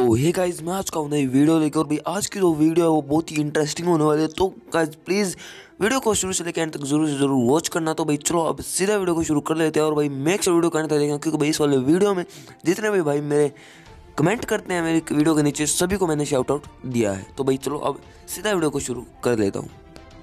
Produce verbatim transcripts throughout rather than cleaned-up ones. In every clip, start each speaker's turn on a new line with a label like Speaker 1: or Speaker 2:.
Speaker 1: तो hey guys, मैं आज का हूँ नई वीडियो लेकर। और भाई आज की जो वीडियो है वो बहुत ही इंटरेस्टिंग होने वाली है। तो गाइस प्लीज़ वीडियो को शुरू से लेकर एंड तक जरूर से जरूर वॉच करना। तो भाई चलो अब सीधा वीडियो को शुरू कर लेते हैं। और भाई मेक श्योर वीडियो करने तक देखना, क्योंकि भाई इस वाले वीडियो में जितने भी भाई मेरे कमेंट करते हैं मेरी वीडियो के नीचे, सभी को मैंने शाउट आउट दिया है। तो भाई चलो अब सीधा वीडियो को शुरू कर लेता हूँ।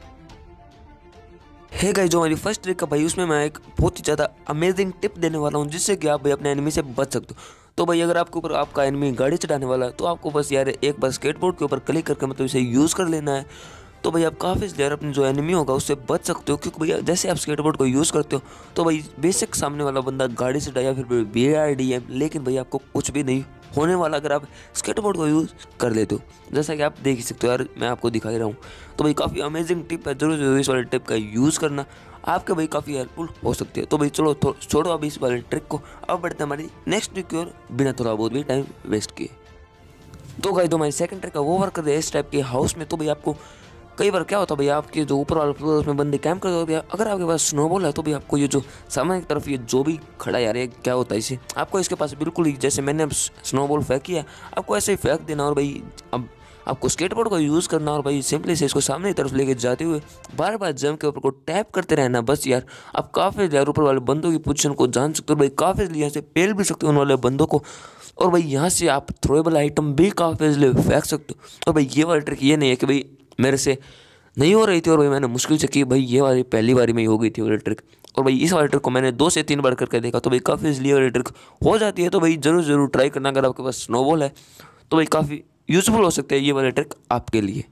Speaker 1: है गाइस, जो हमारी फर्स्ट ट्रिक है भाई, उसमें मैं एक बहुत ही ज़्यादा अमेजिंग टिप देने वाला हूँ, जिससे कि आप भाई अपने एनिमी से बच सकते हो। तो भाई अगर आपके ऊपर आपका एनिमी गाड़ी चढ़ाने वाला है, तो आपको बस यार एक बार स्केटबोर्ड के ऊपर क्लिक करके मतलब इसे यूज़ कर लेना है। तो भाई आप काफ़ी यार अपने जो एनिमी होगा उससे बच सकते हो, क्योंकि भैया जैसे आप स्केटबोर्ड को यूज़ करते हो तो भाई बेशक सामने वाला बंदा गाड़ी से या फिर बी आर डी एम, लेकिन भाई आपको कुछ भी नहीं होने वाला अगर आप स्केटबोर्ड को यूज़ कर लेते हो, जैसा कि आप देख ही सकते हो। यार मैं आपको दिखा ही रहा हूँ। तो भाई काफ़ी अमेजिंग टिप है, जरूर जरूर इस वाले टिप का यूज़ करना, आपके भाई काफ़ी हेल्पफुल हो सकती है। तो भाई चलो छोड़ो अभी इस वाले ट्रिक को, अब बढ़ते हैं हमारी नेक्स्ट ट्रिक की ओर बिना थोड़ा बहुत भी टाइम वेस्ट किए। तो गाइस, तो हमारी सेकंड ट्रिक है वो वर्क करते हैं इस टाइप के हाउस में। तो भाई आपको कई बार क्या होता है भाई, आपके जो ऊपर वाला फ्लोर उसमें बंदे कैंप करते होते हैं। अगर आपके पास स्नोबॉल है तो भाई आपको ये जो सामने की तरफ ये जो भी खड़ा है यार, ये क्या होता है इसे, आपको इसके पास बिल्कुल ही जैसे मैंने अब स्नोबॉल फेंक किया, आपको ऐसे ही फेंक देना। और भाई अब आपको स्केटबोर्ड को यूज़ करना और भाई सिंपली से इसको सामने की तरफ लेके जाते हुए बार बार जम के ऊपर को टैप करते रहना। बस यार आप काफ़ी यार ऊपर वाले बंदों की पोजीशन को जान सकते हो, भाई काफ़ी यहाँ से पेल भी सकते हो उन वाले बंदों को। और भाई यहाँ से आप थ्रोएबल आइटम भी काफ़ी इसलिए फेंक सकते हो। और भाई ये वाली ट्रिक ये नहीं है कि भाई मेरे से नहीं हो रही थी और भाई मैंने मुश्किल से की, भाई ये वाली पहली बारी में ही हो गई थी वाली ट्रिक। और भाई इस वाली ट्रिक को मैंने दो से तीन बार करके देखा, तो भाई काफ़ी इसलिए वाली ट्रिक हो जाती है। तो भाई ज़रूर ज़रूर ट्राई करना, अगर आपके पास स्नोबॉल है तो भाई काफ़ी यूज़फुल हो सकते हैं ये वाले ट्रिक आपके लिए।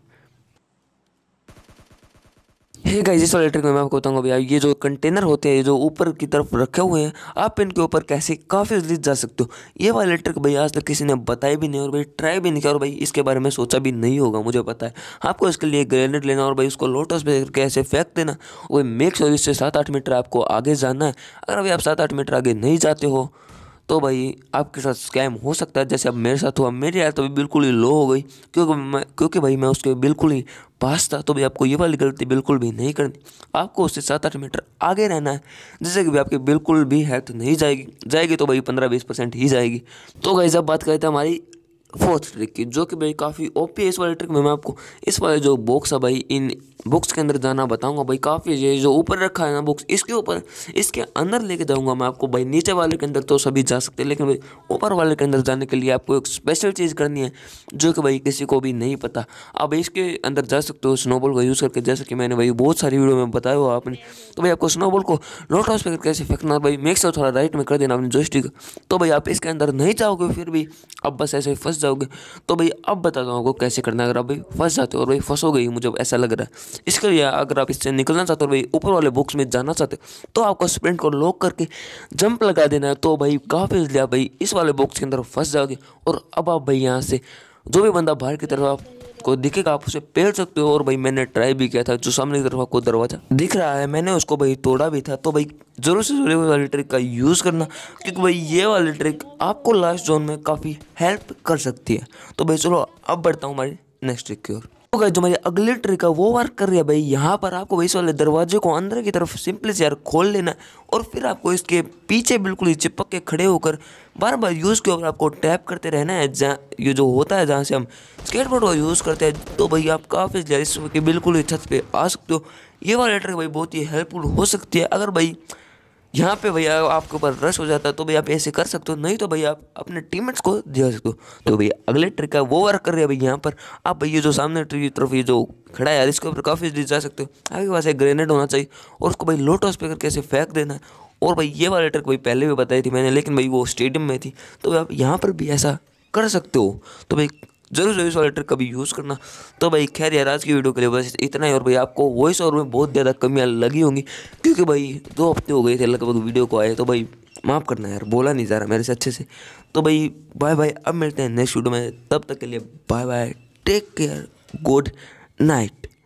Speaker 1: हे गाइस, इस वाले ट्रिक में मैं आपको बताऊंगा भैया, ये जो कंटेनर होते हैं जो ऊपर की तरफ रखे हुए हैं, आप इनके ऊपर कैसे काफ़ी इजली जा सकते हो। ये वाले ट्रिक भाई आज तक किसी ने बताया भी नहीं और भाई ट्राई भी नहीं किया, और भाई इसके बारे में सोचा भी नहीं होगा, मुझे पता है। आपको इसके लिए ग्रेनेड लेना और भाई उसको लोटस पे कैसे फेंक देना। वही मेक श्योर इससे सात आठ मीटर आपको आगे जाना है। अगर भाई आप सात आठ मीटर आगे नहीं जाते हो तो भाई आपके साथ स्कैम हो सकता है, जैसे अब मेरे साथ हुआ। मेरी हालत अभी बिल्कुल ही लो हो गई, क्योंकि मैं क्योंकि भाई मैं उसके बिल्कुल ही पास था। तो भाई आपको ये वाली गलती बिल्कुल भी नहीं करनी, आपको उससे सात आठ मीटर आगे रहना है, जिससे कि भाई आपकी बिल्कुल भी हेल्थ नहीं जाएगी जाएगी तो भाई पंद्रह बीस परसेंट ही जाएगी। तो गाइस अब बात करते हैं हमारी फोर्थ ट्रिक की, जो कि भाई काफ़ी ओपी है। इस वाले ट्रिक में मैं आपको इस वाले जो बॉक्स है भाई, इन बॉक्स के अंदर जाना बताऊंगा। भाई काफ़ी ये जो ऊपर रखा है ना बॉक्स, इसके ऊपर इसके अंदर लेके जाऊंगा मैं आपको। भाई नीचे वाले के अंदर तो सभी जा सकते हैं, लेकिन भाई ऊपर वाले के अंदर जाने के लिए आपको एक स्पेशल चीज़ करनी है, जो कि भाई किसी को भी नहीं पता। आप इसके अंदर जा सकते हो स्नोबॉल का यूज़ करके, जैसे कि मैंने भाई बहुत सारी वीडियो में बताया हुआ आपने। तो भाई आपको स्नोबॉल को लोट हाउस पे कैसे फेंकना, भाई मेक श्योर थोड़ा राइट में कर देना अपनी जोयस्टिक। तो भाई आप इसके अंदर नहीं जाओगे, फिर भी अब बस ऐसे फंस जाओगे। तो भाई अब बताता हूँ आपको कैसे करना है। अगर आप भाई फंस जाते हो और भाई फंसोगे ही, मुझे ऐसा लग रहा है, इसके लिए अगर आप इससे निकलना चाहते हो और भाई ऊपर वाले बॉक्स में जाना चाहते हो, तो आपको स्प्रिंट को लॉक करके जंप लगा देना है। तो भाई काफ़ी इसलिए आप भाई इस वाले बॉक्स के अंदर फंस जाओगे। और अब आप भाई यहाँ से जो भी बंदा बाहर की तरफ आप को दिखेगा आप उसे पेड़ सकते हो। और भाई मैंने ट्राई भी किया था, जो सामने की तरफ आपको दरवाजा दिख रहा है मैंने उसको भाई तोड़ा भी था। तो भाई जरूर से जरूर वाली ट्रिक का यूज़ करना, क्योंकि भाई ये वाली ट्रिक आपको लास्ट जोन में काफ़ी हेल्प कर सकती है। तो भाई चलो अब बढ़ता हूँ हमारी नेक्स्ट ट्रिक की ओर। तो गाइस जो हमारी अगली ट्रिक है वो वर्क कर रही है भाई। यहाँ पर आपको भाई इस वाले दरवाजे को अंदर की तरफ सिंपली से यार खोल लेना है, और फिर आपको इसके पीछे बिल्कुल ही चिपक के खड़े होकर बार बार यूज़ के ऊपर आपको टैप करते रहना है, जहाँ ये जो होता है जहाँ से हम स्केटबोर्ड को यूज़ करते हैं। तो भाई आप काफ़ी इसके बिल्कुल ही छत पे आ सकते हो। ये वाली ट्रिक भाई बहुत ही हेल्पफुल हो सकती है। अगर भाई यहाँ पे भैया आपके ऊपर रश हो जाता है तो भैया आप ऐसे कर सकते हो, नहीं तो भैया आप अपने टीममेट्स को दे सकते हो। तो भैया अगले ट्रिक है वो वर्क कर रही है भाई। यहाँ पर आप भैया जो सामने की तरफ ये जो खड़ा है यार, इसके ऊपर काफ़ी जा सकते हो। आपके पास एक ग्रेनेड होना चाहिए और उसको भाई लोटस पे करके ऐसे फेंक देना है। और भाई ये वाली ट्रिक भाई पहले भी बताई थी मैंने, लेकिन भाई वो स्टेडियम में थी, तो आप यहाँ पर भी ऐसा कर सकते हो। तो भाई जरूर जरूर इस वाले ट्रिक कभी यूज़ करना। तो भाई खैर यार आज की वीडियो के लिए बस इतना ही। और भाई आपको वॉइस ओवर में बहुत ज़्यादा कमियाँ लगी होंगी, क्योंकि भाई दो हफ्ते हो गए थे लगभग वीडियो को आए, तो भाई माफ़ करना यार, बोला नहीं जा रहा मेरे से अच्छे से। तो भाई बाय बाय, अब मिलते हैं नेक्स्ट वीडियो में, तब तक के लिए bye bye, take care, good night.